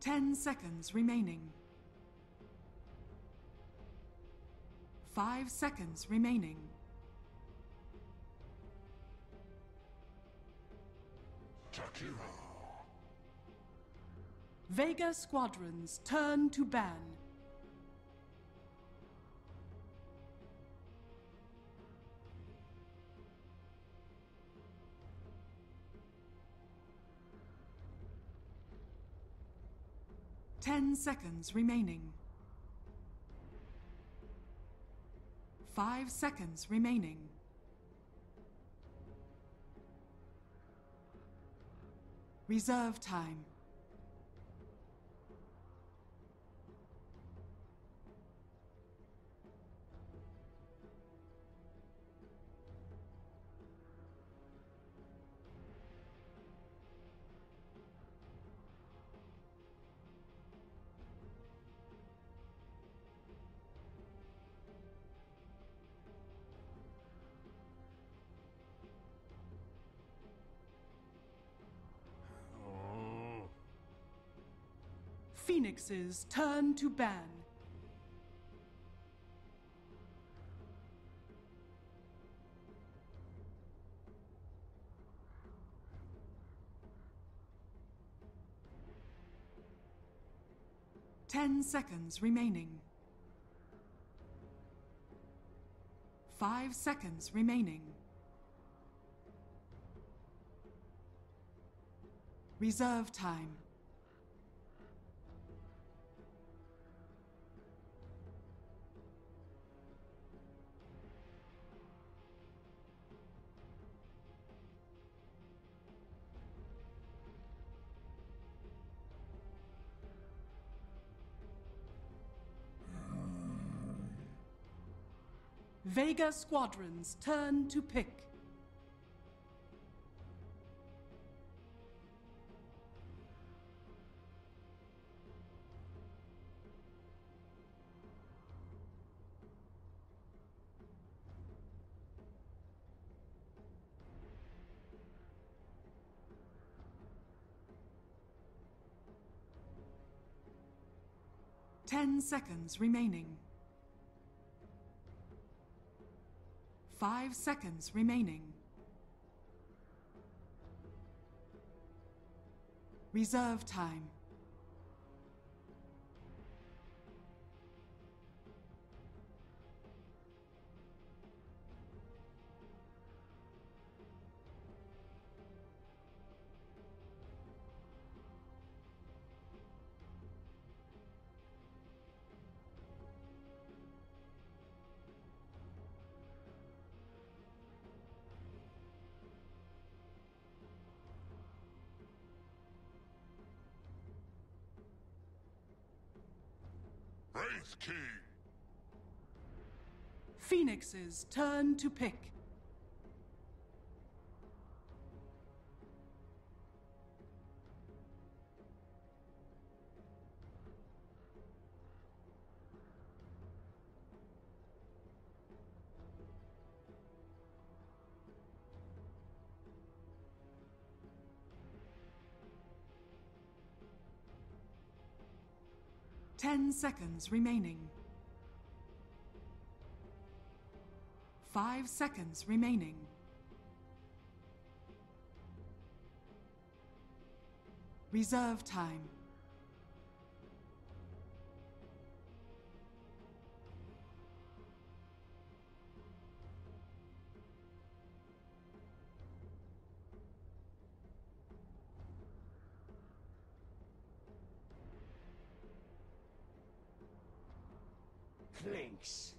10 seconds remaining. 5 seconds remaining. Takiro. Vega squadrons turn to ban. Ten seconds remaining. 5 seconds remaining. Reserve time. Phoenixes turn to ban. Ten seconds remaining. 5 seconds remaining. Reserve time. Vega squadrons turn to pick. Ten seconds remaining. 5 seconds remaining. Reserve time. Wraith King! Phoenixes turn to pick. Ten seconds remaining. 5 seconds remaining. Reserve time. Clinks.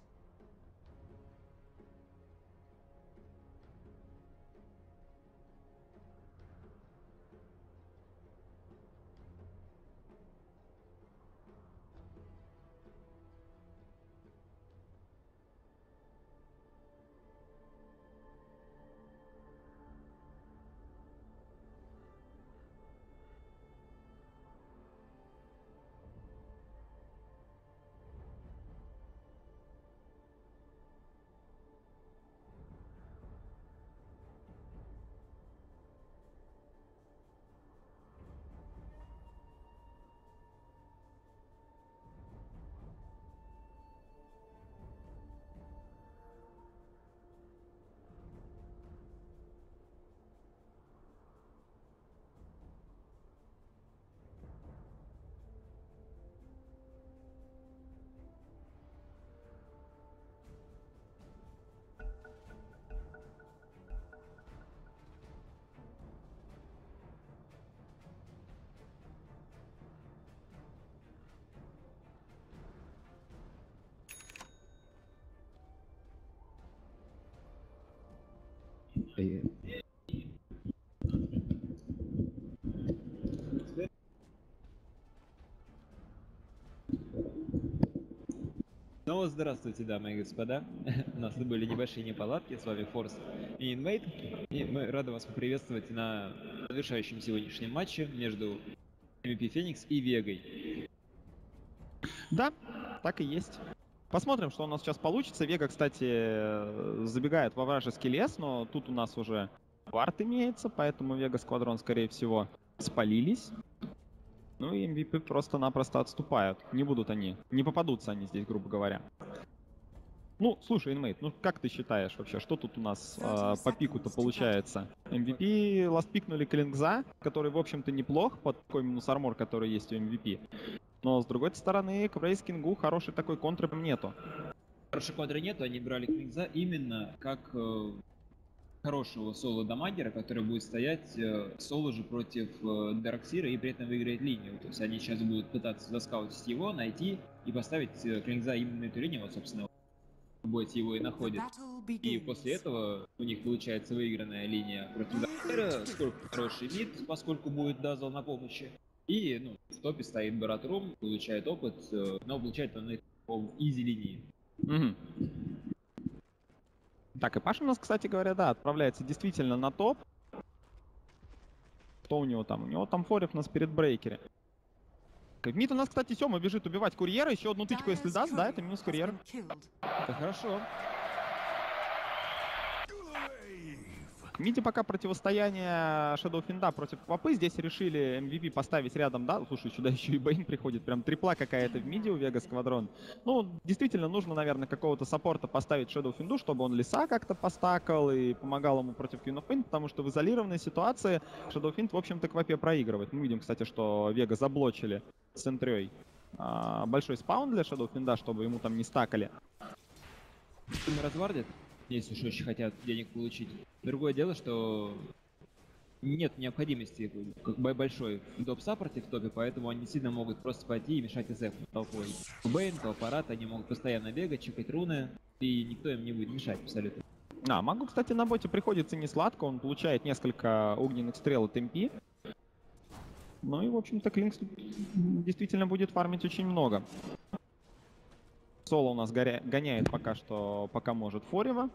Снова здравствуйте, дамы и господа. У нас были небольшие неполадки, с вами Форс и Инвейд. И мы рады вас поприветствовать на завершающем сегодняшнем матче между MVP Феникс и Вегой. Да, так и есть. Посмотрим, что у нас сейчас получится. Вега, кстати, забегает во вражеский лес, но тут у нас уже вард имеется, поэтому Вега Сквадрон, скорее всего, спалились. Ну и MVP просто-напросто отступают. Не будут они, не попадутся они здесь, грубо говоря. Ну, слушай, Инмейт, ну как ты считаешь вообще, что тут у нас по пику-то получается? MVP ластпикнули Клингза, который, в общем-то, неплох под такой минус армор, который есть у MVP. Но, с другой стороны, к Брейс Кингу хороший такой контры нету. Хорошей контры нету, они брали Клинкза именно как хорошего соло-дамагера, который будет стоять соло же против Дарксира и при этом выиграет линию. То есть они сейчас будут пытаться заскаутить его, найти и поставить Клинкза именно на эту линию, вот, собственно, Бот его и находит. И после этого у них получается выигранная линия против Дарксира, сколько хороший мид, поскольку будет Дазл на помощи. И ну, в топе стоит Баратрум, получает опыт, но получает он их в изи линии. Так, и Паша у нас, кстати говоря, да, отправляется действительно на топ. Что у него там? У него там форев на спиритбрейкере. В мид у нас, кстати, Сёма бежит убивать курьера. Еще одну тычку, если даст, да, это минус курьер. Это хорошо. В миде пока противостояние Shadow Fiend против Квапы. Здесь решили MVP поставить рядом, да? Слушай, сюда еще и Бэйн приходит. Прям трипла какая-то в миде у Вега Сквадрон. Ну, действительно, нужно, наверное, какого-то саппорта поставить Shadow Fiend, чтобы он леса как-то постакал и помогал ему против Queen of Pain, потому что в изолированной ситуации Shadow Fiend, в общем-то, Квапе проигрывает. Мы видим, кстати, что Вега заблочили с энтрёй большой спаун для Shadow Fiend, чтобы ему там не стакали. Не развардит, если уж очень хотят денег получить. Другое дело, что нет необходимости как бы большой доп-саппорте в топе, поэтому они сильно могут просто пойти и мешать СФ толпой. Бэйн, то аппарат, они могут постоянно бегать, чекать руны, и никто им не будет мешать абсолютно. Магу, кстати, на боте приходится не сладко, он получает несколько огненных стрел от МП. Ну и, в общем-то, Клинкс действительно будет фармить очень много. Соло у нас гоняет пока что, пока может Форева.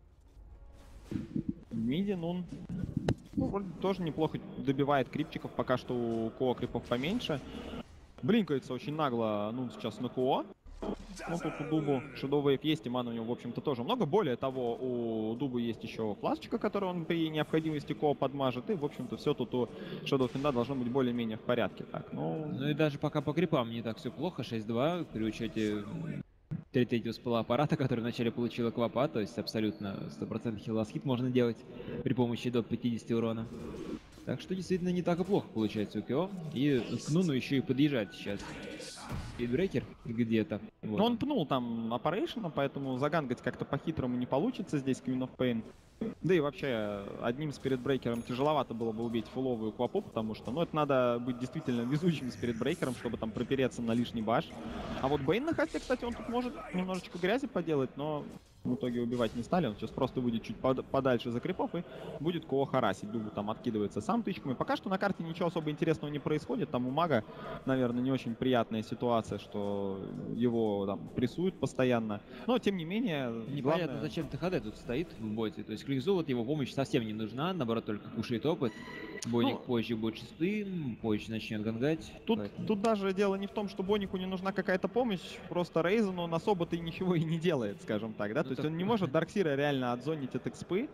Миди, Нун. Ну, вроде тоже неплохо добивает крипчиков, пока что у Коа крипов поменьше. Блинкается очень нагло Нун сейчас на Коа. Ну, тут у Дубу Shadow Wave есть, и мана у него, в общем-то, тоже много. Более того, у Дубу есть еще фласочка, которую он при необходимости Коа подмажет. И, в общем-то, все тут у Shadow Fiend должно быть более-менее в порядке. Так, ну и даже пока по крипам не так все плохо. 6-2 при учете третьего спала аппарата, который вначале получила Квапа, то есть абсолютно 100% хилл-хит можно делать при помощи до 50 урона. Так что действительно не так и плохо получается у КО. И к Нуну еще и подъезжать сейчас Спиритбрейкер где-то. Вот. Но он пнул там Operation, поэтому загангать как-то по-хитрому не получится здесь Queen of Pain. Да и вообще, одним спиритбрейкером тяжеловато было бы убить фуловую Квапу, потому что, ну, это надо быть действительно везучим спиритбрейкером, чтобы там пропереться на лишний баш. А вот Бэйн на хасте, кстати, он тут может немножечко грязи поделать, но в итоге убивать не стали. Он сейчас просто будет чуть подальше за крипов и будет кого харасить. Дубу там откидывается сам тычками. Пока что на карте ничего особо интересного не происходит. Там у мага, наверное, не очень приятная ситуация, что его там прессуют постоянно. Но, тем не менее, непонятно, главное... зачем ТХД тут стоит в боте. То есть Кликзу вот его помощь совсем не нужна, наоборот, только кушает опыт. Бойник позже будет шестым, позже начнет гангать. Тут даже дело не в том, что Бонику не нужна какая-то помощь, просто Рейзен, он особо-то ничего и не делает, скажем так, да? То есть он не может Дарксира реально отзонить от экспы,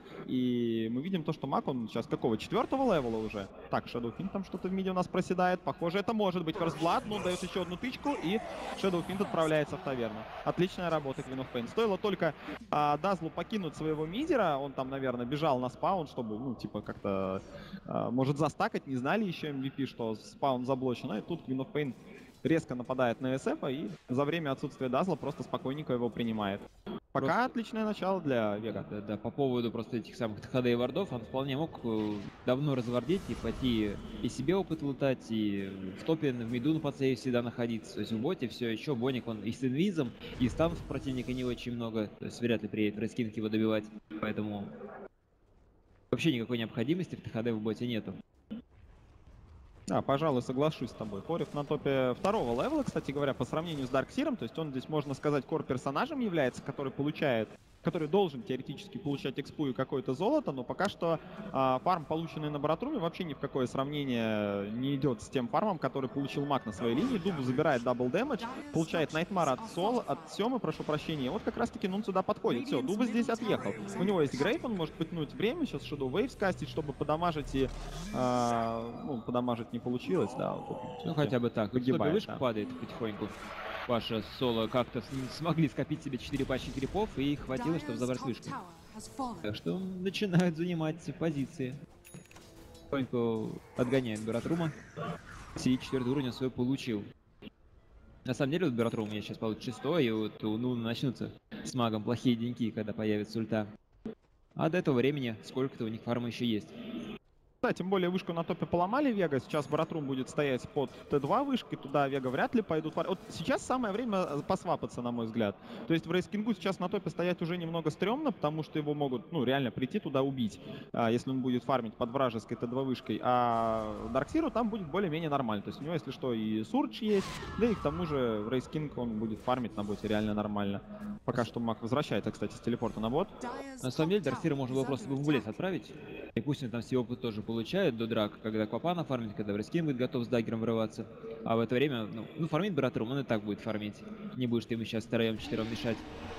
и мы видим то, что маг, он сейчас какого, 4-го левела уже? Так, Shadow Fiend там что-то в миде у нас проседает, похоже, это может быть First Blood, но он дает еще одну тычку, и Shadow Fiend отправляется в таверну. Отличная работа Queen of Pain. Стоило только Дазлу покинуть своего мидера, он там, наверное, бежал на спаун, чтобы, ну, типа, как-то, может, застакать, не знали еще MVP, что спаун заблочен, и тут Queen of Pain резко нападает на SF, и за время отсутствия Дазла просто спокойненько его принимает. Пока отличное начало для Вега. Да, по поводу просто этих самых ТХД и вардов, он вполне мог давно развардить и пойти и себе опыт лутать, и в топе в миду на подсейве всегда находиться. То есть в боте все еще Боник, он и с инвизом, и станов противника не очень много, то есть вряд ли приедет Рейскинг его добивать, поэтому Вообще никакой необходимости в ТХД в боте нету. Да, пожалуй, соглашусь с тобой. Порев на топе второго левела, кстати говоря, по сравнению с Дарксиром, то есть он здесь, можно сказать, кор-персонажем является, который должен теоретически получать экспу и какое-то золото, но пока что фарм, полученный на Баратруме, вообще ни в какое сравнение не идет с тем фармом, который получил Мак на своей линии. Дубу забирает дабл дэмэдж, получает Найтмар от Семы, прошу прощения. И вот как раз таки Нун сюда подходит. Все, Дуба здесь отъехал. У него есть Грейп, он может потянуть время, сейчас Shadow Wave скастить, чтобы подамажить и... подамажить не получилось, да. Вот, Ну хотя бы так. Выгибает, Вышка да. падает потихоньку. Паша с Соло как-то смогли скопить себе 4 пачки крипов и их хватило, чтобы забрать вышку. Так что начинают занимать позиции. Потихоньку отгоняет Баратрума. И 4-й уровень свой получил. На самом деле, вот Баратрум я сейчас получу 6-й, и вот у Нуна начнутся с магом плохие деньки, когда появится ульта. А до этого времени сколько-то у них фарма еще есть. Да, тем более вышку на топе поломали Вега, сейчас Баратрум будет стоять под Т2 вышкой, туда Вега вряд ли пойдут. Вот сейчас самое время посвапаться, на мой взгляд. То есть в Рейскингу сейчас на топе стоять уже немного стрёмно, потому что его могут, реально прийти туда убить, если он будет фармить под вражеской Т2 вышкой. А Дарксиру там будет более-менее нормально. То есть у него, если что, и Сурдж есть, да и к тому же Рейскинг он будет фармить на боте реально нормально. Пока что Мак возвращается, кстати, с телепорта на бот. На самом деле, Дарксира можно было просто в Гулес отправить. И пусть он там все опыт тоже получает до драк, когда Квапана фармит, когда Врескин будет готов с даггером врываться. А в это время, фармит Баратрум, он и так будет фармить. Не будешь ты ему сейчас втроем-четвером мешать.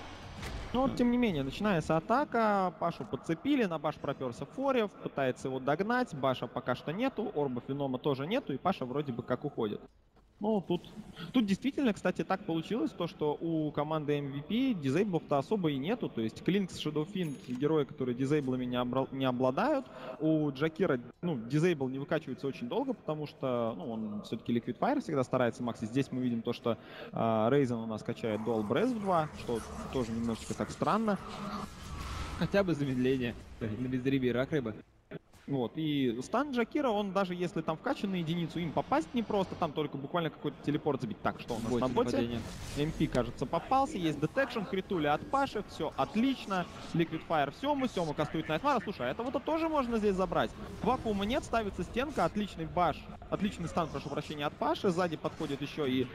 Но вот, тем не менее, начинается атака, Пашу подцепили, на Баш проперся Форев, пытается его догнать, Баша пока что нету, Орба Фенома тоже нету, и Паша вроде бы как уходит. Ну, тут действительно, кстати, так получилось, то, что у команды MVP дизейблов-то особо и нету. То есть Клинкс, Shadowfiend, герои, которые дизейблами не обладают. У Джакира, дизейбл не выкачивается очень долго, потому что, он все-таки Liquid Fire всегда старается максить. Здесь мы видим то, что Рейзен у нас качает Dual Breath в 2, что тоже немножечко так странно. Хотя бы замедление на бездребе рак рыба. Вот, и стан Джакира, он даже если там вкачан на единицу, им попасть непросто, там только буквально какой-то телепорт забить. Так, что у нас на боте? МП, кажется, попался, есть детекшн, критули от Паши, все отлично. Liquid Fire Сему кастует Найтмара. Слушай, а этого-то тоже можно здесь забрать. Вакуума нет, ставится стенка, отличный баш, отличный стан, прошу прощения, от Паши. Сзади подходит еще и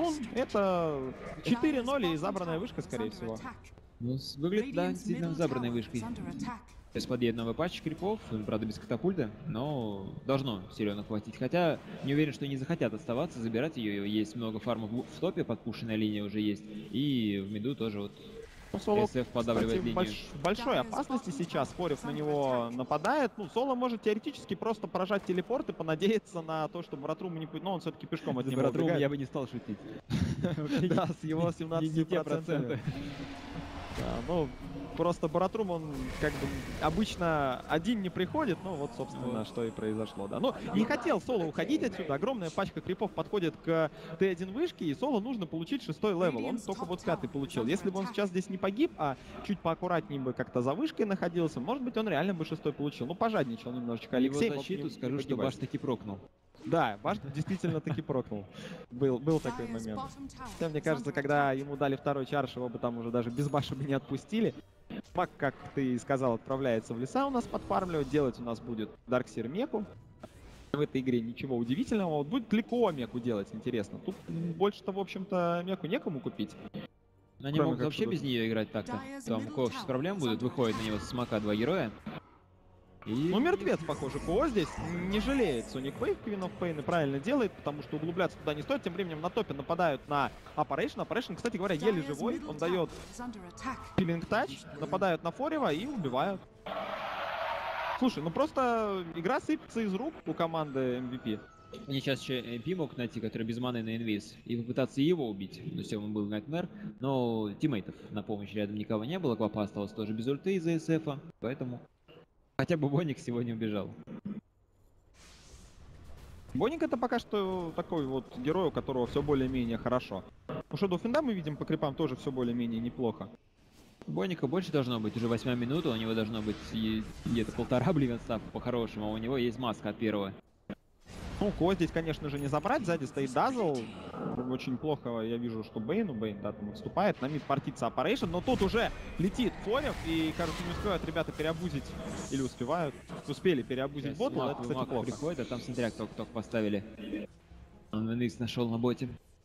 это 4-0 и забранная вышка, скорее всего. Выглядит, да, действительно забранной вышкой. Из-под одного патча крипов, правда без катапульта, но должно серьезно хватить. Хотя не уверен, что они захотят оставаться, забирать ее. Есть много фармов в топе, подпушенная линия уже есть. И в миду тоже вот Соло, SF подавливает линию. Большой опасности сейчас, Форев на него нападает. Соло может теоретически просто поражать телепорт и понадеяться на то, что Баратрум не... Но он все-таки пешком от него Баратрум я бы не стал шутить. Да, с его 17%. Да, просто Баратрум, он как бы обычно один не приходит, вот, собственно, что и произошло, да. Не хотел Соло уходить отсюда, огромная пачка крипов подходит к Т1 вышке, и Соло нужно получить 6-й левел, он только вот 5-й получил. Если бы он сейчас здесь не погиб, а чуть поаккуратнее бы как-то за вышкой находился, может быть, он реально бы 6-й получил. Пожадничал немножечко Алексей. Его защиту скажу, что Баш таки прокнул. Да, Баш действительно таки прокнул. Был такой момент. Хотя, мне кажется, когда ему дали второй чарш, его бы там уже даже без Баша бы не отпустили. Мак, как ты и сказал, отправляется в леса у нас подфармливать. Делать у нас будет Дарксир Меку. В этой игре ничего удивительного. Вот будет Клико Меку делать, интересно. Тут больше-то, в общем-то, Меку некому купить. Они могут вообще без нее играть так-то. Там у кого сейчас проблем будут, выходит на него с Мака 2 героя. Мертвец, похоже, ПО здесь не жалеет. Sonic Wave, Queen of Pain и правильно делает, потому что углубляться туда не стоит. Тем временем на топе нападают на Operation. Operation, кстати говоря, еле живой. Он дает Killing Touch, нападают на Форева и убивают. Слушай, просто игра сыпется из рук у команды MVP. Они сейчас еще MP могут найти, который без маны на инвиз, и попытаться его убить. То есть он был Найтмэр, но тиммейтов на помощь рядом никого не было. Квапа осталась тоже без ульты из-за SF, поэтому... Хотя бы Боник сегодня убежал. Боник это пока что такой вот герой, у которого все более-менее хорошо. У Shadowfiend мы видим по крипам тоже все более-менее неплохо. Боника больше должно быть, уже 8 минута, у него должно быть где-то 1,5 Бливен стафа по-хорошему, а у него есть маска от первого. Ну, Ко здесь, конечно же, не забрать. Сзади стоит Дазл. Очень плохо я вижу, что Бейн, да, там отступает. На мид портится Operation, но тут уже летит Форев. И, кажется, не успевают ребята переобузить. Или успевают. Успели переобузить бота, но это, кстати, плохо. Приходит, а там смотря кто поставили. Он Венекс нашел на боте.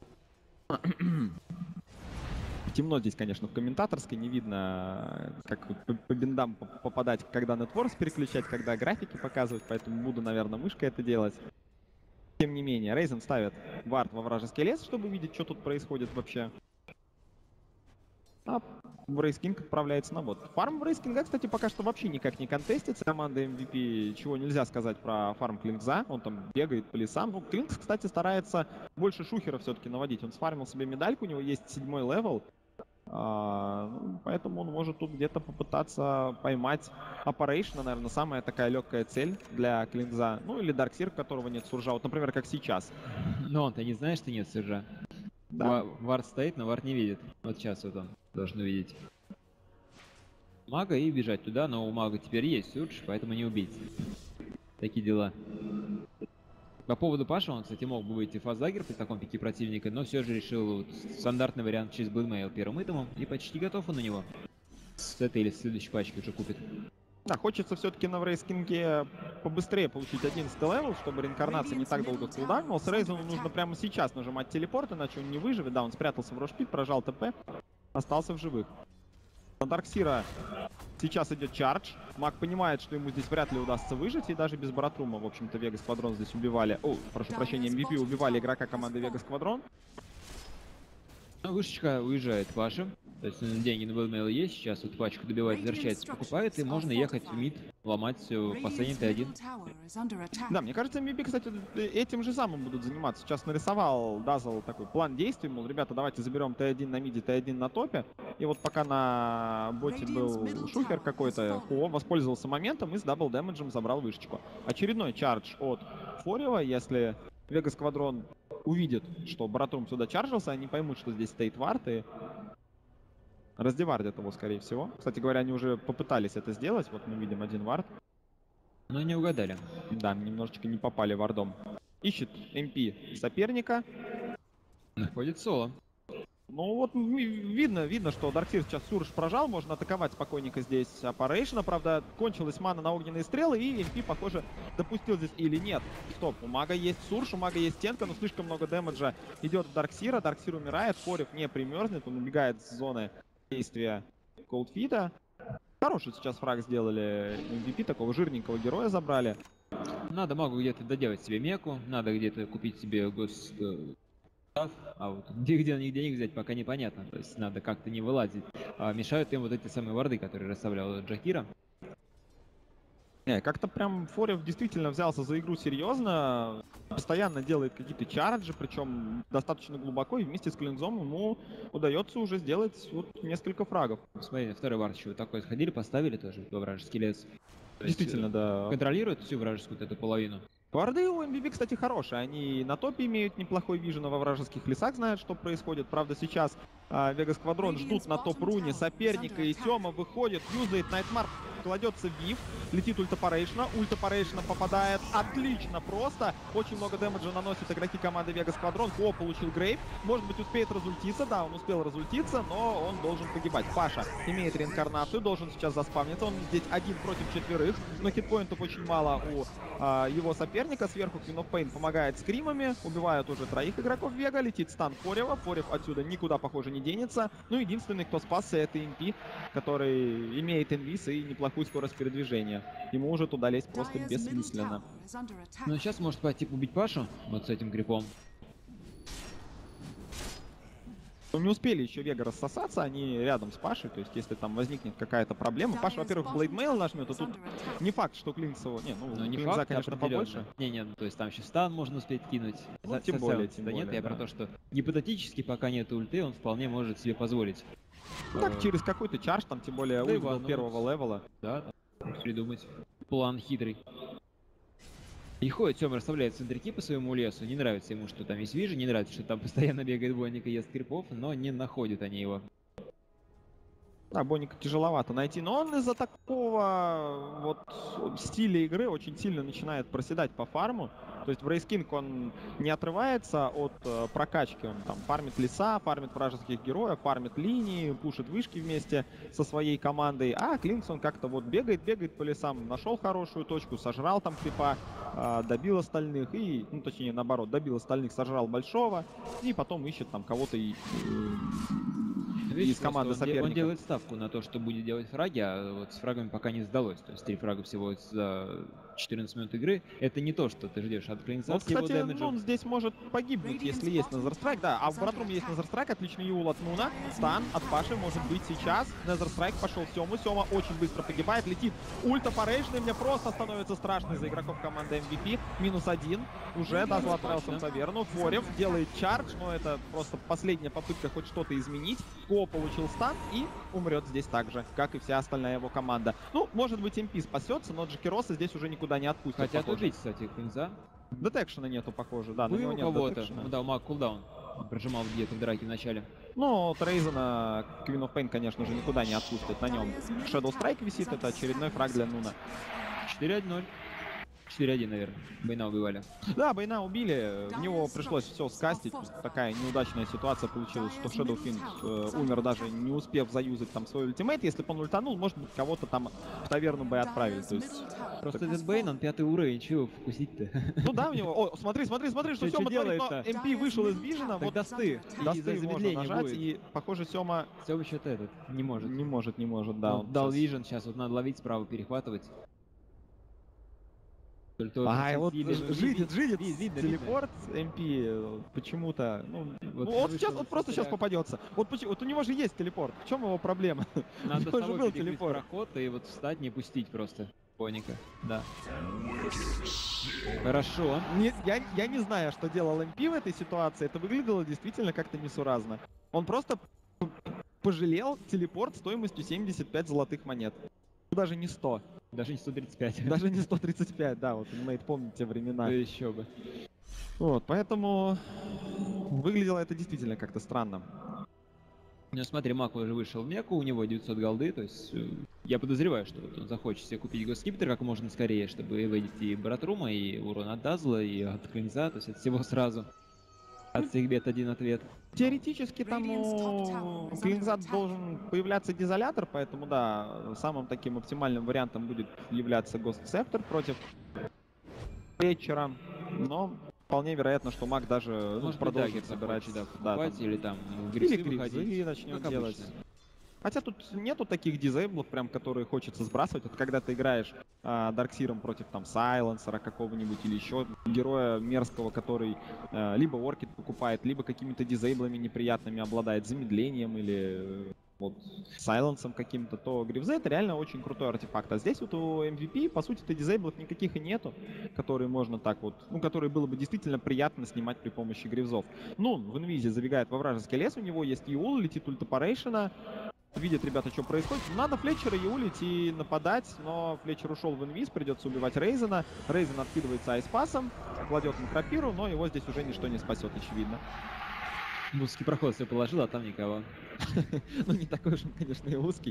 Темно здесь, конечно, в комментаторской. Не видно, как по биндам попадать, когда Networks переключать, когда графики показывать. Поэтому буду, наверное, мышкой это делать. Тем не менее, Рейзен ставит вард во вражеский лес, чтобы увидеть, что тут происходит вообще. А Брейскинг отправляется на бот. Фарм Брейскинга, кстати, пока что вообще никак не контестится. Команда MVP, чего нельзя сказать про фарм Клинкза. Он там бегает по лесам. Ну, Клинкс, кстати, старается больше шухера все-таки наводить. Он сфармил себе медальку, у него есть 7-й левел. Поэтому он может тут где-то попытаться поймать Operation, наверное, самая такая легкая цель для Клинкза. Ну или Дарксир, у которого нет суржа. Вот, например, как сейчас. Но он-то не знает, что нет суржа. Да. Вард стоит, но Вард не видит. Вот сейчас вот он должен увидеть мага и бежать туда, но у мага теперь есть сурж, поэтому не убить. Такие дела. По поводу Паша, он, кстати, мог бы выйти в фазагер при таком пике противника, но все же решил вот стандартный вариант через Блэдмейл первым итемом, и почти готов он на него. С этой или с следующей пачки уже купит. Да, хочется все-таки на Врейскинге побыстрее получить 11 левел, чтобы реинкарнация не так долго кулдаунила. С Рейзену нужно прямо сейчас нажимать телепорт, иначе он не выживет. Да, он спрятался в рошпит, прожал ТП, остался в живых. На Дарксира сейчас идет чардж. Маг понимает, что ему здесь вряд ли удастся выжить, и даже без Баратрума, в общем-то, Вега Сквадрон здесь убивали. О, прошу прощения, MVP убивали игрока команды Вега Сквадрон. Вышечка уезжает Паша. То есть деньги на Блэдмейл есть, сейчас вот пачку добивает, возвращается, покупает, и можно ехать в мид, ломать последний Т1. Да, мне кажется, MVP, кстати, этим же самым будут заниматься. Сейчас нарисовал Дазл такой план действий, мол, ребята, давайте заберем Т1 на миде, Т1 на топе. И вот пока на боте был шухер какой-то, Хуо воспользовался моментом и с дабл дэмэджем забрал вышечку. Очередной чардж от Форева, если Вега Сквадрон увидит, что Баратрум сюда чаржился, они поймут, что здесь стоит вард, и раздевардят его, скорее всего. Кстати говоря, они уже попытались это сделать. Вот мы видим один вард. Но не угадали. Да, немножечко не попали вардом. Ищет МП соперника. Находит соло. Ну вот видно, что Дарксир сейчас сурж прожал. Можно атаковать спокойненько здесь Operation. Правда, кончилась мана на огненные стрелы, и МП, похоже, допустил здесь или нет. Стоп, у мага есть сурж, у мага есть стенка, но слишком много дэмэджа идет в Дарксира. Дарксир умирает, Форев не примерзнет, он убегает с зоны действия Колдфита. Хороший сейчас фраг сделали MVP, такого жирненького героя забрали. Надо магу где-то доделать себе меку, надо где-то купить себе а вот где они денег взять, пока непонятно. То есть надо как-то не вылазить. Мешают им вот эти самые варды, которые расставлял Джахира. Как-то прям Форев действительно взялся за игру серьезно, постоянно делает какие-то чарджи, причем достаточно глубоко, и вместе с Клинзом ему удается уже сделать вот несколько фрагов. Смотри, второй вард еще вот такой сходили, поставили тоже во вражеский лес. Действительно, да. Контролирует всю вражескую вот эту половину. Варды у MVP, кстати, хорошие. Они на топе имеют неплохой вижен, во вражеских лесах знают, что происходит. Правда, сейчас Вега Сквадрон ждут на топ-руне соперника, и Сёма выходит, юзает Найтмар, кладется Вив, летит ультапарейшна попадает отлично просто. Очень много дэмэджа наносит игроки команды Вега Сквадрон. Ко получил Грейв, может быть, успеет разультиться. Да, он успел разультиться, но он должен погибать. Паша имеет реинкарнацию, должен сейчас заспавниться. Он здесь один против четверых, но хитпоинтов очень мало у его соперника. Сверху Queen of Pain помогает скримами, убивают уже троих игроков Вега, летит стан Форева. Форев отсюда никуда, похоже, не денется. Ну, единственный, кто спасся, это МП, который имеет инвиз и неплохую скорость передвижения. Ему уже туда лезть просто бессмысленно. Ну, сейчас может пойти убить Пашу вот с этим гриппом. Но не успели еще Вега рассосаться, они рядом с Пашей, то есть если там возникнет какая-то проблема, Паша, во-первых, Блейдмейл нажмет, а тут не факт, что Клинцеву, не Клинца, факт, конечно, побольше. Не, то есть там еще стан можно успеть кинуть. Ну, тем более, нет, я да. про то, что гипотетически, пока нет ульты, он вполне может себе позволить. Ну так, через какой-то чардж, там, тем более, ульт был первого левела. Да, придумать план хитрый. И ходит, Сёма расставляет центрики по своему лесу. Не нравится ему, что там есть вижи, не нравится, что там постоянно бегает Бонник и ест крипов, но не находят они его. Да, Бонника тяжеловато найти, но он из-за такого вот стиля игры очень сильно начинает проседать по фарму. То есть в Race King он не отрывается от прокачки, он там фармит леса, фармит вражеских героев, фармит линии, пушит вышки вместе со своей командой, а Клинкс он как-то вот бегает по лесам, нашел хорошую точку, сожрал там крипа, добил остальных и, ну точнее наоборот, добил остальных, сожрал большого и потом ищет там кого-то из команды соперника. Он делает ставку на то, что будет делать фраги, а вот с фрагами пока не сдалось. То есть 3 фрага всего за 14 минут игры. Это не то, что ты ждешь от Клинкса. Вот, кстати, он здесь может погибнуть, если есть Незерстрайк. Да, а в Братрум есть Незерстрайк, отличный юл от Нуна. Стан от Паши может быть сейчас. Незерстрайк пошел в Сему. Сема очень быстро погибает, летит ульта по рейджной. Мне просто становится страшно за игроков команды MVP. -1. Уже даже отправился в таверну. Форев делает чардж, но это просто последняя попытка хоть что-то изменить. Го получил стан и умрет здесь так же, как и вся остальная его команда. Ну, может быть, МП спасется, но Джекероса здесь уже никуда не отпустят. Хотят убить, кстати, Клинкса. Детекшена нету, похоже, да. Был на него у нет кого-то. детекшена. Ну да, маг кулдаун. Прожимал где-то в драке в начале. Ну, от Рейзена Queen of Pain, конечно же, никуда не отпустят. На нем Shadow Strike висит, это очередной фраг для Нуна. 4-1-0. 4-1, наверное. Байна убивали. Да, Байна убили, в него пришлось все скастить. Такая неудачная ситуация получилась, что Shadow Fiend умер, даже не успев заюзать там свой ультимейт. Если бы он ультанул, может быть, кого-то там в таверну бы и отправили. То есть... Просто этот Бейн, он 5-й уровень, чего вкусить-то? Ну да, у него... О, смотри, что Сёма творит, но МП вышел из Вижена, вот Досты. Досты можно нажать, и, похоже, Сёма... Сёма что-то этот, не может. Не может, да. Он дал Вижен, сейчас вот надо ловить справа, перехватывать. Ай, вот жидит видно, телепорт, МП почему-то, вот сейчас, вот просто сейчас попадется. Вот у него же есть телепорт, в чем его проблема? Надо у него же был телепорт. проход и вот встать, не пустить просто. Бонника, да. Хорошо. Я не знаю, что делал МП в этой ситуации, это выглядело действительно как-то несуразно. Он просто пожалел телепорт стоимостью 75 золотых монет. Даже не 100. Даже не 135. Даже не 135, да, вот, понимаете, помните те времена. Да еще бы. Вот, поэтому выглядело это действительно как-то странно. Ну смотри, Мак уже вышел в меку, у него 900 голды, то есть я подозреваю, что вот он захочет себе купить Госкиптер как можно скорее, чтобы выйти и Братрума, и урон от Дазла, и от Клинкса, то есть от всего сразу. От всех бед один ответ. Теоретически там у Клинкса должен появляться дезолятор, поэтому да, самым таким оптимальным вариантом будет являться Ghost Scepter против Вечера, но вполне вероятно, что Маг даже продолжит собирать, да, или там или грифзы начнет делать. Хотя тут нету таких дизейблов, прям, которые хочется сбрасывать. Вот когда ты играешь Дарксиром против там Сайленсера какого-нибудь или еще героя мерзкого, который либо оркид покупает, либо какими-то дизейблами неприятными обладает, замедлением или вот сайленсом каким-то, то грифзы это реально очень крутой артефакт. А здесь вот у MVP, по сути-то, дизейблов никаких и нету, которые можно так вот, ну, которые было бы действительно приятно снимать при помощи грифзов. Ну, в инвизе забегает во вражеский лес, у него есть Юл, летит ультапарейшена, видят ребята, что происходит. Надо Флетчера юлить и нападать, но Флетчер ушел в инвиз, придется убивать Рейзена. Рейзен откидывается айспасом, кладет на крапиру, но его здесь уже ничто не спасет, очевидно. Узкий проход все положил, а там никого. Ну, не такой уж он, конечно, и узкий.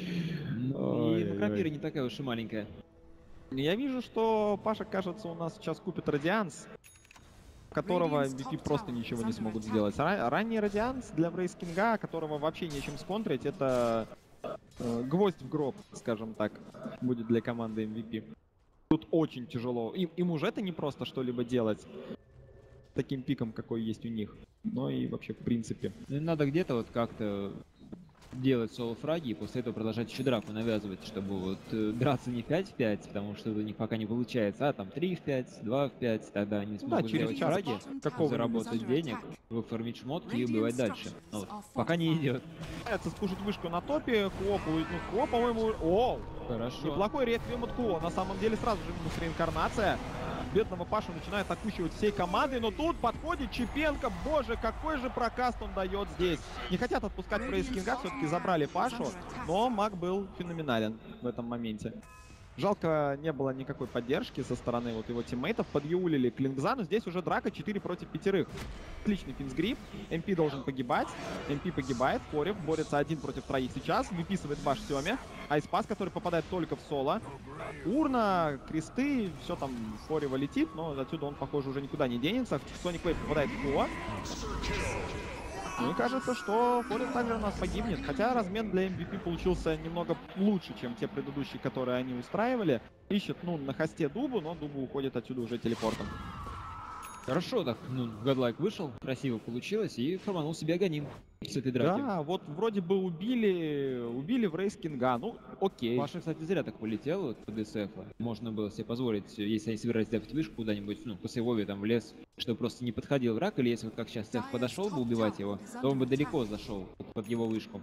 И крапира не такая уж и маленькая. Я вижу, что Паша, кажется, у нас сейчас купит Радианс, которого MVP просто ничего не смогут сделать. Ранний Радианс для Брейскинга, которого вообще нечем сконтрить, это гвоздь в гроб, скажем так, будет для команды MVP. Тут очень тяжело. Им уже это не просто что-либо делать таким пиком, какой есть у них. Но и вообще, в принципе. Надо где-то вот как-то делать соло-фраги и после этого продолжать еще драку навязывать, чтобы вот драться не 5 в 5, потому что у них пока не получается, а там 3 в 5, 2 в 5, тогда они смогут делать фраги, заработать денег, выформить шмотки и убивать дальше. Но вот, пока не идет. Пытается спушить вышку на топе, Куо, по-моему, о, хорошо. Неплохой реквием от Куо, на самом деле сразу же минус реинкарнация. Бедного Пашу начинает окучивать всей командой, но тут подходит Чипенко. Боже, какой же прокаст он дает здесь. Не хотят отпускать Брейскинга, все-таки забрали Пашу, но Маг был феноменален в этом моменте. Жалко, не было никакой поддержки со стороны вот его тиммейтов. Подъюлили Клингза, но здесь уже драка 4 против 5. Отличный финсгрип. МП должен погибать. МП погибает. Форев борется 1 против 3 сейчас. Выписывает баш Сёме. Айспас, который попадает только в соло. Урна, кресты, все там Форева летит, но отсюда он, похоже, уже никуда не денется. Соник Вейв попадает в Ко. Мне кажется, что Форев также у нас погибнет. Хотя размен для MVP получился немного лучше, чем те предыдущие, которые они устраивали. Ищет, ну, на хосте Дубу, но Дубу уходит отсюда уже телепортом. Хорошо так, ну, Godlike вышел, красиво получилось и форманул себе Аганим с этой драки. Да, вот вроде бы убили в Рейс Кинга, ну окей. Паша, кстати, зря так полетел вот, по ДСФ. Можно было себе позволить, если они собирались дефать вышку куда-нибудь, ну, по сейвове там в лес, чтобы просто не подходил враг, или если вот как сейчас Сеф подошел бы убивать его, то он бы далеко зашел под его вышку.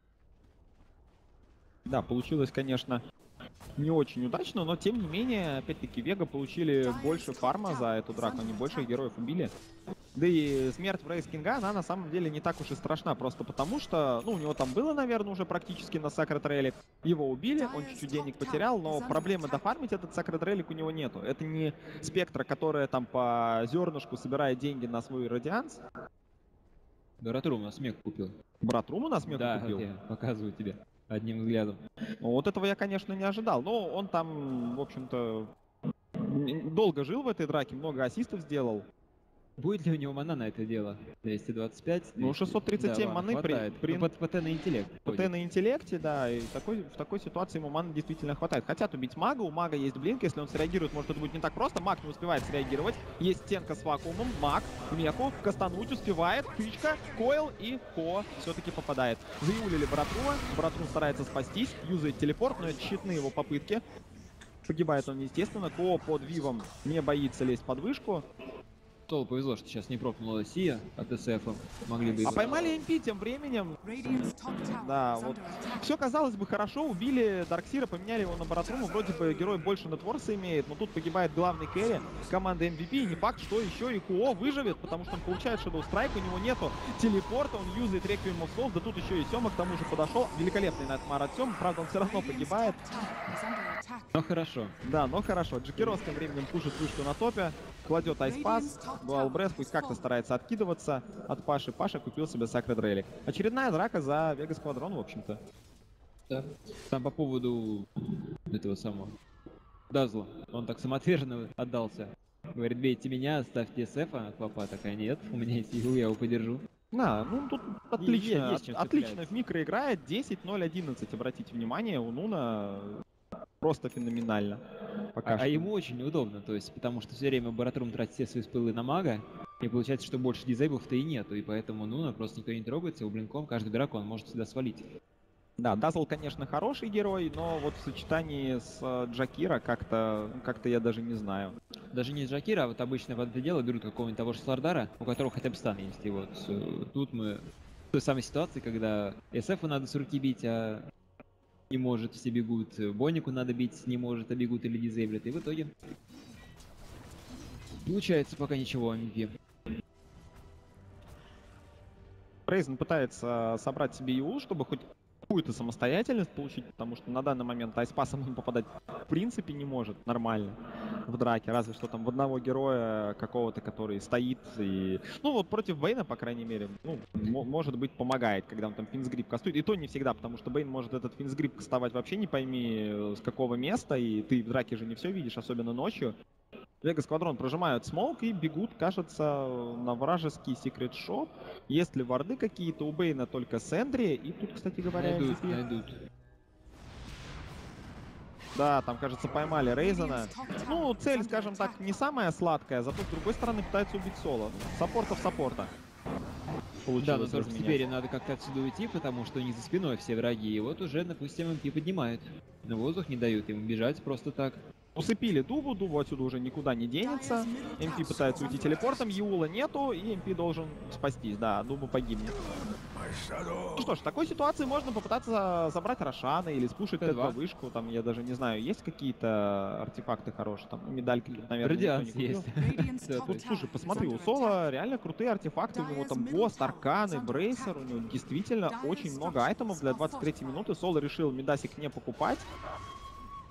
Да, получилось, конечно, не очень удачно, но тем не менее, опять-таки, Вега получили больше фарма за эту драку, они больше героев убили. Да и смерть в Рейс Кинга, она на самом деле не так уж и страшна, просто потому что, ну, у него там было, наверное, уже практически на Sacred Relic. Его убили, он чуть-чуть денег потерял, но проблемы дофармить этот Sacred Relic у него нету. Это не Спектра, которая там по зернышку собирает деньги на свой Радианс. Братрум на смех купил. Братрум у нас смех Да, купил? я показываю тебе одним взглядом. Ну, вот этого я, конечно, не ожидал. Но он там, в общем-то, долго жил в этой драке, много ассистов сделал. Будет ли у него мана на это дело? 225? Ну, 637 маны хватает. при... Ну, по Т на интеллект. ПТ на интеллекте, да, и в такой ситуации ему маны действительно хватает. Хотят убить мага, у мага есть блинк, если он среагирует, может это будет не так просто. Маг не успевает среагировать, есть стенка с вакуумом, маг, меку, кастануть успевает, тычка, койл и Ко все-таки попадает. Заюлили Братруа, Братру старается спастись, юзает телепорт, но это щитные его попытки. Погибает он, естественно, Ко под Вивом не боится лезть под вышку. Толу повезло, что сейчас не пропнула Сия от СФ. Могли бы... А поймали МП тем временем. Да, вот. Все казалось бы хорошо, убили Дарксира, поменяли его на Баратруму. Вроде бы герой больше нетворса имеет, но тут погибает главный керри команды MVP. И не факт, что еще и КО выживет, потому что он получает Shadow Strike, у него нету телепорта, он юзает Requiem of Souls, да тут еще и Сёма к тому же подошел. Великолепный Найтмар от Сёмы, правда он все равно погибает. Но хорошо. Да, но хорошо. Джекирос тем временем пушит вышку на топе, кладет Айспас, Дуал Бресс пусть как-то старается откидываться от Паши. Паша купил себе Sacred Relic. Очередная драка за Вега Сквадрон, в общем-то. Да. Там по поводу этого самого Дазла. Он так самоотверженно отдался. Говорит, бейте меня, ставьте СФа. Папа такая, нет, у меня есть игру, я его подержу. Да, ну тут отлично, есть чем отлично цепляться. в микро играет. 10-0-11, обратите внимание, у Нуна просто феноменально. Пока А что. ему очень неудобно, то есть, потому что все время Баратрум тратит все свои спылы на мага, и получается, что больше дизейблов-то и нету, и поэтому Нуна просто никто не трогается, его блинком каждую драку он может всегда свалить. Да, Дазл, конечно, хороший герой, но вот в сочетании с Джакира как-то я даже не знаю. Даже не Джакира, а вот обычно под это дело берут какого-нибудь того же Слардара, у которого хотя бы стан есть, и вот тут мы в той самой ситуации, когда СФу надо с руки бить, а не может, все бегут, Бонику надо бить, не может, а бегут или дизейблят, и в итоге получается пока ничего, MVP. Рейзен пытается собрать себе ИУ, чтобы хоть какую-то самостоятельность получить, потому что на данный момент Айспасом он попадать в принципе не может нормально в драке, разве что там в одного героя какого-то, который стоит и... Ну вот против Бейна, по крайней мере, ну, может быть, помогает, когда он там финсгрип кастует, и то не всегда, потому что Бейн может этот финсгрип кастовать вообще не пойми с какого места, и ты в драке же не все видишь, особенно ночью. Вега Сквадрон прожимают смоук и бегут, кажется, на вражеский секрет шоп. Есть ли варды какие-то? У Бейна только Сэндри. И тут, кстати говоря, Найдут. Да, там, кажется, поймали Рейзена. Ну, цель, скажем так, не самая сладкая, зато с другой стороны пытаются убить соло. Саппортов саппорта. Да, но Получилось только разменять. теперь надо как-то отсюда уйти, потому что у них за спиной все враги, и вот уже, допустим, МП поднимают. На воздух не дают ему бежать просто так. Усыпили Дубу, Дубу отсюда уже никуда не денется. МП пытается уйти телепортом, Юла нету, и МП должен спастись. Да, Дубу погибнет. Ну что ж, в такой ситуации можно попытаться забрать Рошана или спушить Т2. Т2 вышку. Там, я даже не знаю, есть какие-то артефакты хорошие, там медальки, наверное, Радианс никто не купил. есть. Тут, слушай, посмотри, у Соло реально крутые артефакты, у него там Гост, Арканы, Брейсер, у него действительно очень много айтемов для 23 минуты. Соло решил медасик не покупать.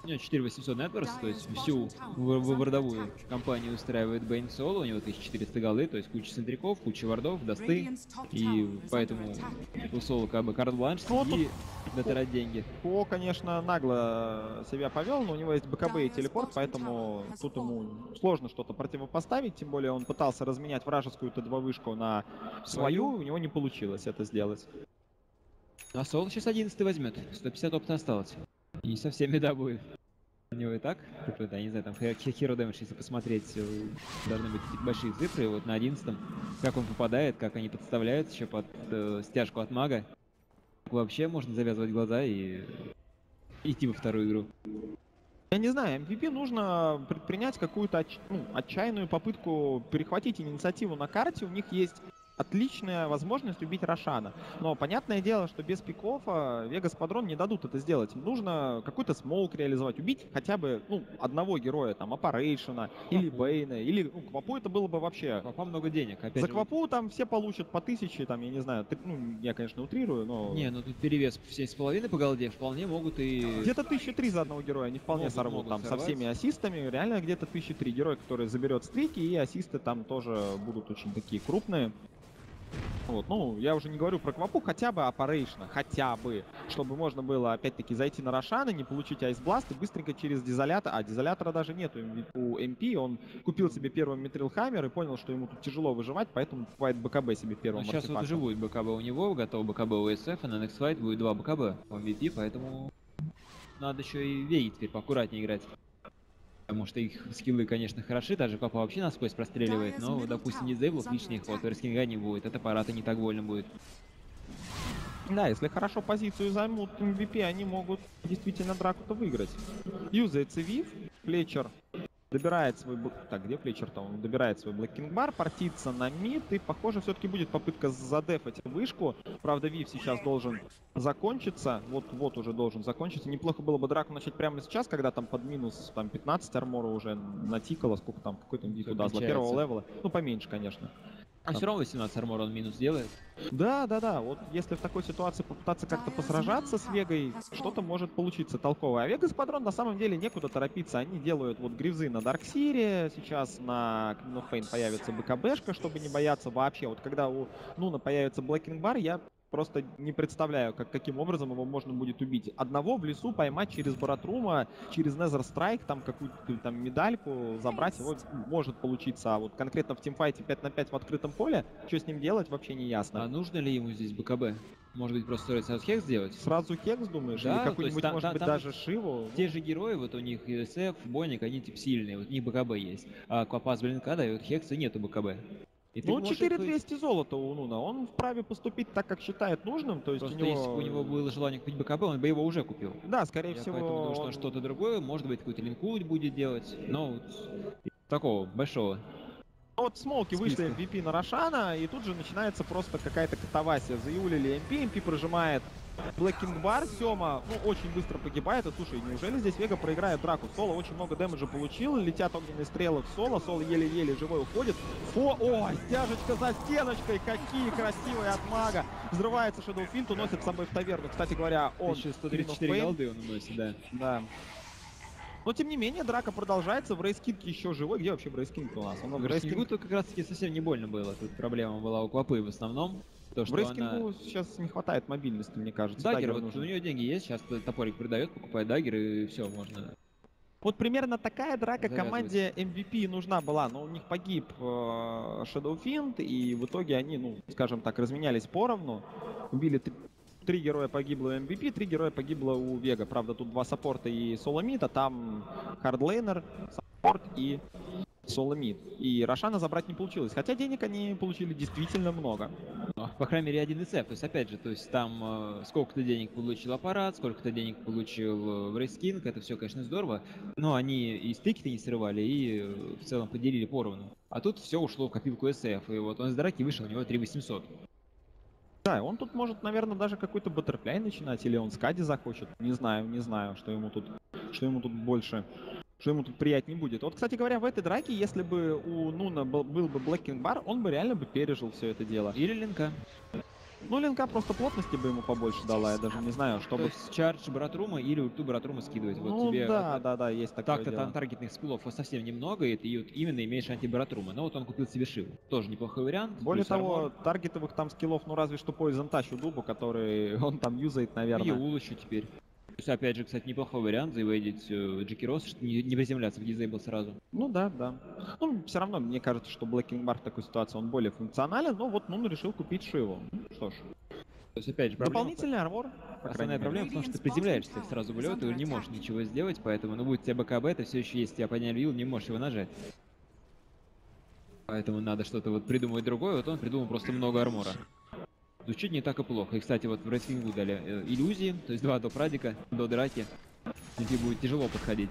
У него 4800 нетворс, то есть всю бордовую компанию устраивает Бейн Соло, у него 1400 голды, то есть куча центриков, куча вардов, досты, и поэтому у Соло как бы карт-бланш и дотирать деньги. Ко, конечно, нагло себя повел, но у него есть БКБ и телепорт, поэтому тут ему сложно что-то противопоставить, тем более он пытался разменять вражескую Т2 вышку на свою, у него не получилось это сделать. А Соло сейчас 11 возьмет, 150 опыта осталось. И не совсем беда будет. У него и так, я не знаю, там Hero Damage, если посмотреть, должны быть большие цифры. Вот на 11-м, как он попадает, как они подставляют еще под стяжку от мага. Вообще можно завязывать глаза и идти во вторую игру. Я не знаю, MVP нужно предпринять какую-то отчаянную попытку перехватить инициативу на карте. У них есть отличная возможность убить Рошана. Но понятное дело, что без пикофа Вегас Падрон не дадут это сделать. Им нужно какой-то смоук реализовать, убить хотя бы одного героя, там, Аппарейшена или Бейна, или Квапу это было бы вообще... Квапа много денег. Опять за Квапу там все получат по 1000, там, я не знаю, я, конечно, утрирую, но... Не, ну тут перевес в 7,5 по голде вполне могут и... Где-то 1003 за одного героя они вполне сорвут, там, со всеми ассистами. Реально где-то 1003 героя, который заберет стрики, и ассисты там тоже будут очень такие крупные. Вот, ну, я уже не говорю про Квапу, хотя бы Аппарейшна, хотя бы, чтобы можно было, опять-таки, зайти на Рошана, не получить айсбласт и быстренько через дизолятор, а дизолятора даже нету у МП, он купил себе первый Митрил Хаммер и понял, что ему тут тяжело выживать, поэтому покупает БКБ себе первым артефактом. Сейчас вот уже будет БКБ у него, готов БКБ у SF, а на Next Fight будет 2 БКБ у MVP, поэтому надо еще и Веги теперь поаккуратнее играть. Потому что их скиллы, конечно, хороши, даже Квапа вообще насквозь простреливает, но, допустим, дизейблов лишних, вот, Верскинга не будет, это аппарата не так больно будет. Да, если хорошо позицию займут MVP, они могут действительно драку-то выиграть. Юзается Вив, Флетчер добирает свой... Так, где Флетчер-то? Он добирает свой Блэккинг Бар, партится на мид, и, похоже, все-таки будет попытка задефать вышку. Правда, Вив сейчас должен закончиться. Вот уже должен закончиться. Неплохо было бы драку начать прямо сейчас, когда там под минус там 15 армора уже натикало. Сколько там, какой там Вив удаст? До первого левела. Ну, поменьше, конечно. А все равно 18 армора он минус делает. Да. Вот если в такой ситуации попытаться как-то посражаться с Вегой, что-то может получиться толковое. А Вегас Падрон на самом деле некуда торопиться. Они делают вот грифзы на Дарксире, сейчас на Queen of Pain появится БКБшка, чтобы не бояться вообще. Вот когда у Нуна появится Блэккинг Бар, я просто не представляю, каким образом его можно будет убить. Одного в лесу поймать через Баратрума, через Незер Страйк, там какую-то там медальку забрать, его может получиться. А вот конкретно в тимфайте 5 на 5 в открытом поле, что с ним делать, вообще не ясно. А нужно ли ему здесь БКБ? Может быть, просто стоит сразу Хекс сделать? Сразу Хекс, думаешь? Да, или какой-нибудь, может быть, даже Шиву? Те же герои, вот у них ESF, Бойник, они типа сильные, вот у них БКБ есть. А Квапа с Блинка дает Хекса, нету БКБ. Ну, 4200 золота у Нуна, он вправе поступить так, как считает нужным, то есть просто у него... если бы у него было желание купить БКБ, он бы его уже купил. Да, скорее всего... Поэтому думаю, что он что-то другое, может быть, какой-то линкуль будет делать, но вот такого большого. Вот смолки вышли MVP на Рошана, и тут же начинается просто какая-то катавасия. Заюлили МП прожимает Блэккинг Бар, Сёма, очень быстро погибает. И слушай, неужели здесь Вега проиграет драку? Соло очень много дэмэджа получил, летят огненные стрелы в Соло, Соло еле-еле живой уходит. Стяжечка за стеночкой, какие красивые от мага. Взрывается Shadowfield, уносит с собой в таверну. Кстати говоря, он... 1134 голды он уносит, да. Да. Но, тем не менее, драка продолжается, в Брейскинг еще живой. Где вообще Брейскинг у нас? В Брейскингу-то как раз-таки совсем не больно было. Тут проблема была у Квапы в основном. То, что Брейскингу сейчас не хватает мобильности, мне кажется. Даггер, вот у нее деньги есть, сейчас топорик продает, покупает даггер и все, можно... Вот примерно такая драка команде MVP нужна была, но у них погиб Shadowfiend, и в итоге они, скажем так, разменялись поровну. Убили 3 героя погибло у MVP, 3 героя погибло у Вега. Правда, тут 2 саппорта и соло-мид, а там хардлейнер, саппорт и соло-мид. И Рошана забрать не получилось. Хотя денег они получили действительно много. По крайней мере, один ИЦ. То есть, опять же, там сколько-то денег получил аппарат, сколько-то денег получил Брейскинг. Это все, конечно, здорово. Но они и стыки-то не срывали, и в целом поделили поровну. А тут все ушло в копилку SF. И вот он с драки вышел, у него 3800. Да, он тут может, наверное, даже какой-то баттерфляй начинать, или он скади захочет. Не знаю, что ему тут больше, что ему тут приятнее будет. Вот, кстати говоря, в этой драке, если бы у Нуна был бы Блэккинг Бар, он бы реально бы пережил все это дело. Или линка. Ну, линка просто плотности бы ему побольше дала, я даже не знаю, То чтобы... есть чардж Братрума или ульту Братрума скидывать. Вот Ну, тебе да, есть такое так-то дело. там таргетных скиллов совсем немного, и ты вот именно имеешь антибаратрума. Но вот он купил себе Шиву. Тоже неплохой вариант. Более плюс того, армор. таргетовых там скиллов, ну разве что Poison Touch у Дубу, который он там юзает, И наверное. Ул еще теперь. То есть, опять же, кстати, неплохой вариант завейдить Джеки Росс, чтобы не приземляться в дизейбл сразу. Ну да. Ну, все равно, мне кажется, что Blacking Bar в такой ситуации он более функционален, но вот Нун решил купить Шиву. Ну, что ж. То есть, опять же, Дополнительный армор. по Основная крайней мере. проблема в том, что ты приземляешься сразу в лед и не можешь ничего сделать, поэтому, ну, будет у тебя БКБ, это все еще есть, тебя подняли вилл, не можешь его нажать. Поэтому надо что-то вот придумывать другое, вот он придумал просто много армора. Звучит не так и плохо. И, кстати, вот в рейтингу дали иллюзии, то есть 2 доп. Радика, до драки. Тебе будет тяжело подходить.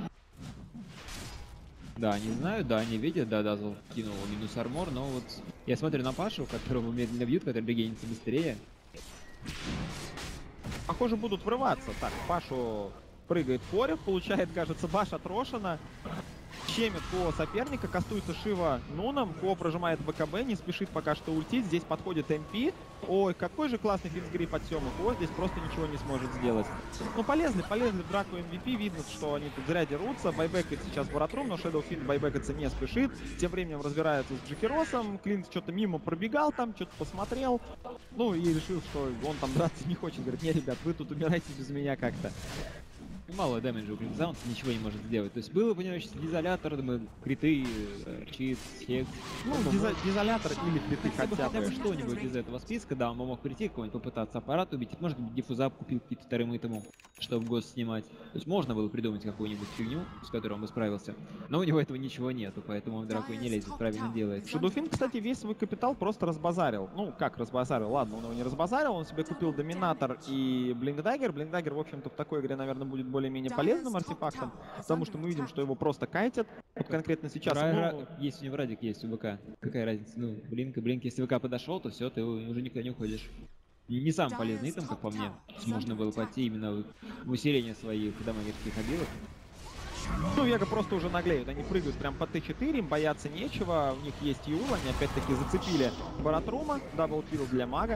Да, не знаю, да, не видят, да, Дазл кинул минус армор, но вот я смотрю на Пашу, которого медленно бьют, который регенится быстрее. Похоже, будут врываться. Так, Пашу прыгает Форев, получает, кажется, баш от Рошана. Щемит Ко соперника, кастуется Шива Нуном, Ко прожимает БКБ, не спешит пока что ультить, здесь подходит МП. Ой, какой же классный финсгрип от Семы, Ко здесь просто ничего не сможет сделать. Ну, полезли в драку MVP, видно, что они тут зря дерутся, байбекает сейчас Баратрум, но Shadow Fiend байбекаться не спешит. Тем временем разбирается с Джекиросом, Клинк что-то мимо пробегал там, что-то посмотрел, ну и решил, что он там драться не хочет, говорит, не, ребят, вы тут умираете без меня как-то. Мало дэмэджа у Клинкза, он ничего не может сделать. То есть было, понимаешь, дизолятор, мы криты, чит, хекс. Ну, дизолятор или криты хотя бы. Что-нибудь из этого списка, да, он мог прийти, кого-нибудь попытаться аппарат убить, может быть, диффуза купил какие-то вторым итему, чтобы год снимать. То есть можно было придумать какую-нибудь фигню, с которой он бы справился. Но у него этого ничего нету, поэтому он в драку и не лезет, правильно делает. Shadow Fiend, кстати, весь свой капитал просто разбазарил. Ну, как разбазарил? Ладно, он его не разбазарил, он себе купил Доминатор и Блинкдаггер. Блинкдаггер, в общем-то, в такой игре, наверное, будет более-менее полезным артефактом, потому что мы видим, что его просто кайтят. Вот конкретно сейчас... Есть у него радик, есть у ВК. Какая разница? Ну, блинк, если ВК подошел, то все, ты уже никуда не уходишь. Не самый полезный итем, как по мне. Можно было пойти именно в усиление своих дамагерских обилок. Ну, Вега просто уже наглеют, они прыгают прям по Т4, им бояться нечего, у них есть Юл, они опять-таки зацепили Баратрума, даблкилл для мага.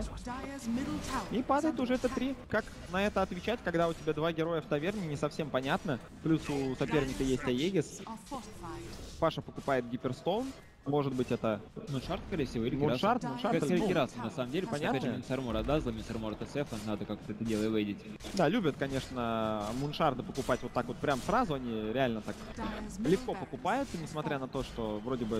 И падает уже Т3. Как на это отвечать, когда у тебя 2 героя в таверне, не совсем понятно. Плюс у соперника есть Аегис. Паша покупает Гиперстоун. Может быть, это... Муншард, скорее всего, или Муншард, Кираса, на самом деле, понятно. понятно. Минус армора Дазла, минус армора ТСФ, надо как-то это дело вейдить. Да, любят, конечно, Муншарды покупать вот так вот прям сразу, они реально так легко покупаются, несмотря на то, что вроде бы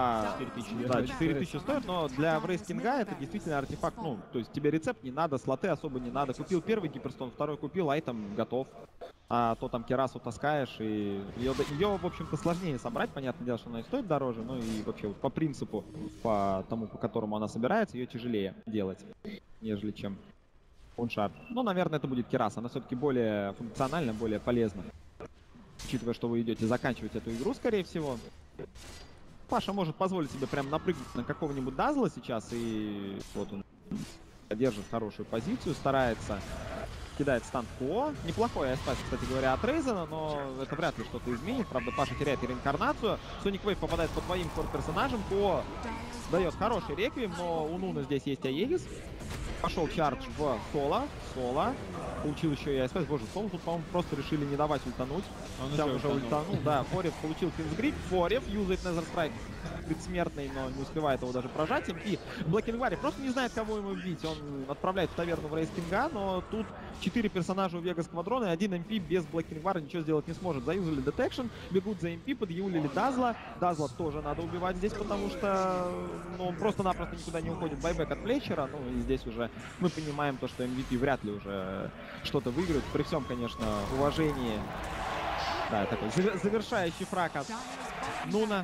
4 тысячи стоят, но для Врейскинга это действительно артефакт, ну, то есть тебе рецепт не надо, слоты особо не надо. Купил первый Гиперстон, второй купил, айтем готов. А то там Кирасу таскаешь, и ее, в общем-то, сложнее собрать. Понятное дело, что она и стоит дороже, ну и вообще вот по принципу, по тому, по которому она собирается, ее тяжелее делать, нежели чем Муншард. Ну, наверное, это будет Кираса, она все-таки более функциональна, более полезна. Учитывая, что вы идете заканчивать эту игру, скорее всего. Паша может позволить себе прям напрыгнуть на какого-нибудь Дазла сейчас, и вот он держит хорошую позицию, старается... Кидает стан Ко. Неплохой айспас, кстати говоря, от Рейзена, но это вряд ли что-то изменит. Правда, Паша теряет реинкарнацию. Соник Вейв попадает по твоим кор-персонажам. Ко дает хороший реквием, но у Нуна здесь есть Аегис. Пошел чардж в Соло. Получил еще и айспас. Боже, Соло тут, по-моему, просто решили не давать ультануть. Он уже ультанул. Да, Форев получил финсгрип. Форев юзает Незерстрайк предсмертный, но не успевает его даже прожать. И Блэкингвари просто не знает, кого ему бить. Он отправляет в таверну в Рейскинга, но тут 4 персонажа у Вега Сквадрона, и один МП без Блэкингвара ничего сделать не сможет. Заюзали детекшн, бегут за МП, подъюлили Дазла. Дазла тоже надо убивать здесь, потому что он просто-напросто никуда не уходит. Байбек от Флетчера, ну и здесь уже мы понимаем то, что MVP вряд ли уже что-то выиграет. При всем, конечно, уважении. Да, такой завершающий фраг от Нуна.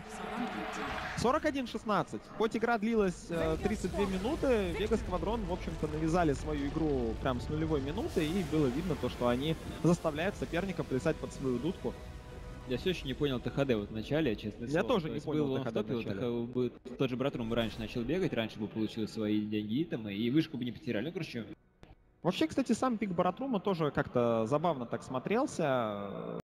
41-16. Хоть игра длилась 32 минуты, Вега Сквадрон, в общем-то, навязали свою игру прям с нулевой минуты, и было видно то, что они заставляют соперника плясать под свою дудку. Я все еще не понял ТХД вот в начале, честно. Я тоже не понял ТХД в начале. Тот же Братрум бы раньше начал бегать, раньше бы получил свои деньги и вышку бы не потеряли. Ну, короче... Вообще, кстати, сам пик Баратрума тоже как-то забавно так смотрелся.